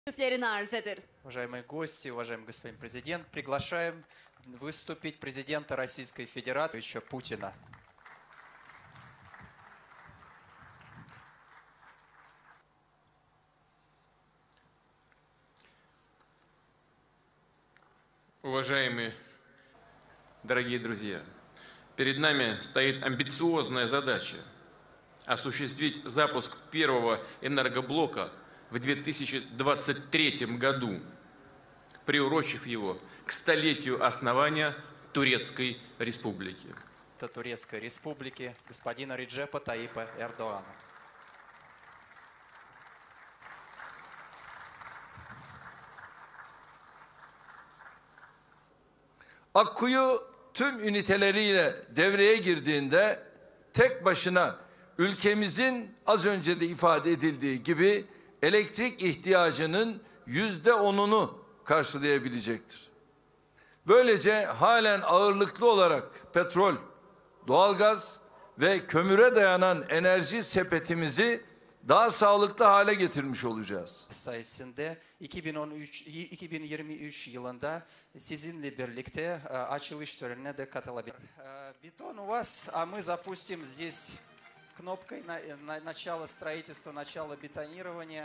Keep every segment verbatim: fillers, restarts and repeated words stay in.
arz eder. Уважаемые гости, уважаемый господин президент, приглашаем выступить президента Российской Федерации Путина. Уважаемые, дорогие друзья, перед нами стоит амбициозная задача осуществить запуск первого энергоблока в две тысячи двадцать третьем году, приурочив его к столетию основания Турецкой Республики. Это Турецкой Республики господина Реджепа Таyyipа Erdoğan'a. Akkuyu tüm üniteleriyle devreye girdiğinde tek başına ülkemizin az önce de ifade edildiği gibi elektrik ihtiyacının yüzde onunu karşılayabilecektir. Böylece halen ağırlıklı olarak petrol, doğalgaz ve kömüre dayanan enerji sepetimizi daha sağlıklı hale getirmiş olacağız. Sayesinde iki bin on üç iki bin yirmi üç yılında sizinle birlikte açılış törenine de katılabilir. Бетон у вас, а мы запустим здесь кнопкой на, на начало строительства, начало бетонирования.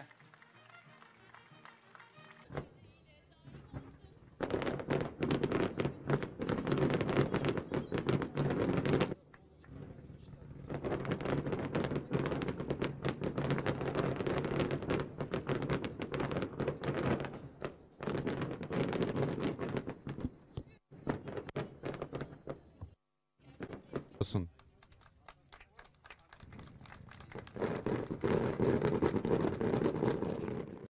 Olsun.